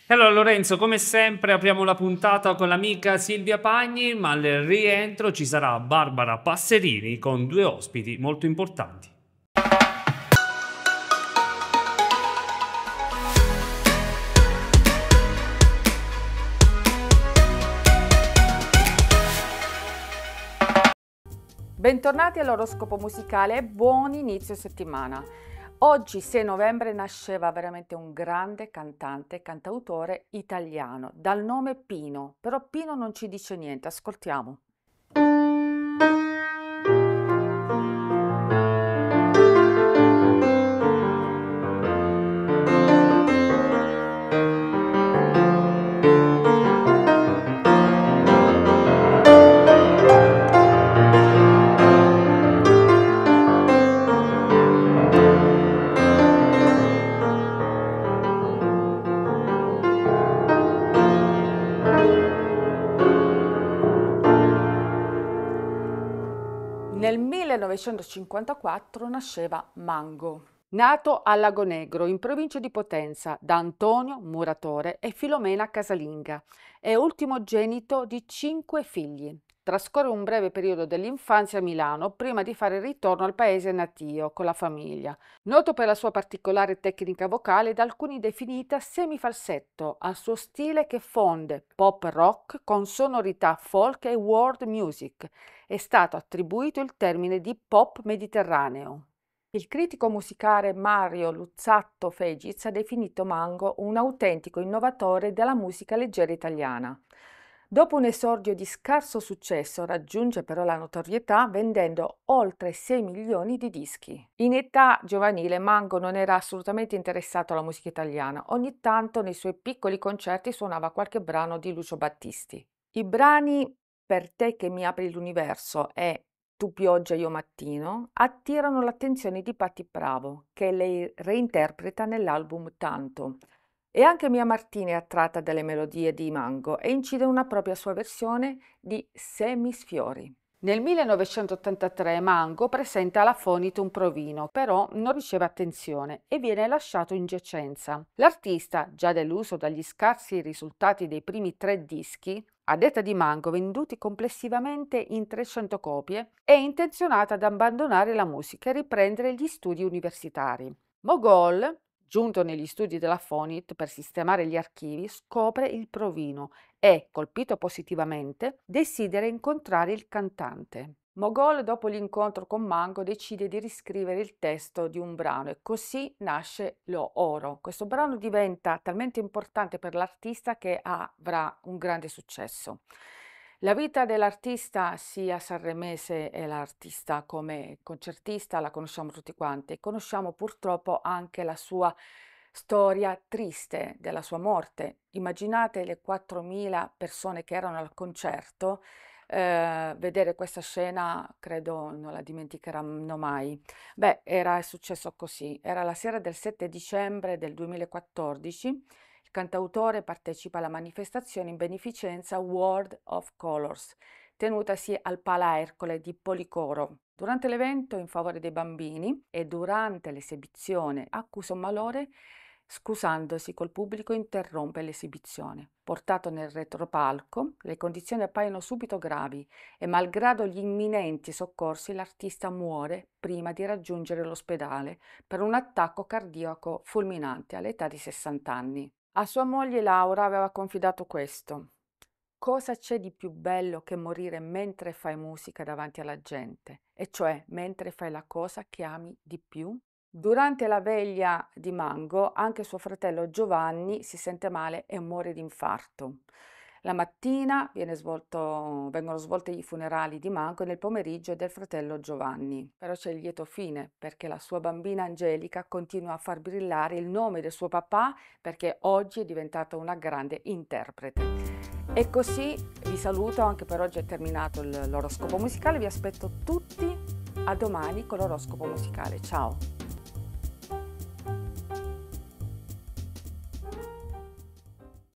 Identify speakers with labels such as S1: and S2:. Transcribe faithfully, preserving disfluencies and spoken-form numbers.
S1: E allora Lorenzo, come sempre apriamo la puntata con l'amica Silvia Pagni, ma al rientro ci sarà Barbara Passerini con due ospiti molto importanti.
S2: Bentornati all'oroscopo musicale e buon inizio settimana. Oggi, sei novembre, nasceva veramente un grande cantante e cantautore italiano dal nome Pino, però Pino non ci dice niente, ascoltiamo. Nel millenovecentocinquantaquattro nasceva Mango, nato a Lago Negro, in provincia di Potenza, da Antonio, muratore, e Filomena casalinga. È ultimogenito di cinque figli. Trascorre un breve periodo dell'infanzia a Milano prima di fare ritorno al paese natio con la famiglia. Noto per la sua particolare tecnica vocale, da alcuni definita semifalsetto, al suo stile che fonde pop rock con sonorità folk e world music. È stato attribuito il termine di pop mediterraneo. Il critico musicale Mario Luzzatto Fegiz ha definito Mango un autentico innovatore della musica leggera italiana. Dopo un esordio di scarso successo, raggiunge però la notorietà vendendo oltre sei milioni di dischi. In età giovanile Mango non era assolutamente interessato alla musica italiana, ogni tanto nei suoi piccoli concerti suonava qualche brano di Lucio Battisti. I brani Per te che mi apri l'universo e Tu pioggia io mattino attirano l'attenzione di Patti Bravo, che lei reinterpreta nell'album Tanto. E anche Mia Martini è attratta dalle melodie di Mango e incide una propria sua versione di Se mi sfiori. Nel millenovecentottantatré Mango presenta alla Fonitum Provino, però non riceve attenzione e viene lasciato in giacenza. L'artista, già deluso dagli scarsi risultati dei primi tre dischi, a detta di Mango venduti complessivamente in trecento copie, è intenzionata ad abbandonare la musica e riprendere gli studi universitari. Mogol, giunto negli studi della Fonit per sistemare gli archivi, scopre il provino e, colpito positivamente, desidera incontrare il cantante. Mogol, dopo l'incontro con Mango, decide di riscrivere il testo di un brano e così nasce Lo Oro. Questo brano diventa talmente importante per l'artista che avrà un grande successo. La vita dell'artista, sia sanremese e l'artista come concertista, la conosciamo tutti quanti e conosciamo purtroppo anche la sua storia triste della sua morte. Immaginate le quattromila persone che erano al concerto, eh, vedere questa scena credo non la dimenticheranno mai. Beh, era successo così, era la sera del sette dicembre del duemilaquattordici. Il cantautore partecipa alla manifestazione in beneficenza World of Colors, tenutasi al Pala Ercole di Policoro. Durante l'evento in favore dei bambini e durante l'esibizione accusa un malore, scusandosi col pubblico interrompe l'esibizione. Portato nel retropalco, le condizioni appaiono subito gravi e malgrado gli imminenti soccorsi l'artista muore prima di raggiungere l'ospedale per un attacco cardiaco fulminante all'età di sessanta anni. A sua moglie Laura aveva confidato questo: cosa c'è di più bello che morire mentre fai musica davanti alla gente, e cioè mentre fai la cosa che ami di più? Durante la veglia di Mango, anche suo fratello Giovanni si sente male e muore di infarto. La mattina viene svolto, vengono svolti i funerali di Mango e nel pomeriggio del fratello Giovanni. Però c'è il lieto fine, perché la sua bambina Angelica continua a far brillare il nome del suo papà, perché oggi è diventata una grande interprete. E così vi saluto, anche per oggi è terminato l'oroscopo musicale, vi aspetto tutti a domani con l'oroscopo musicale. Ciao!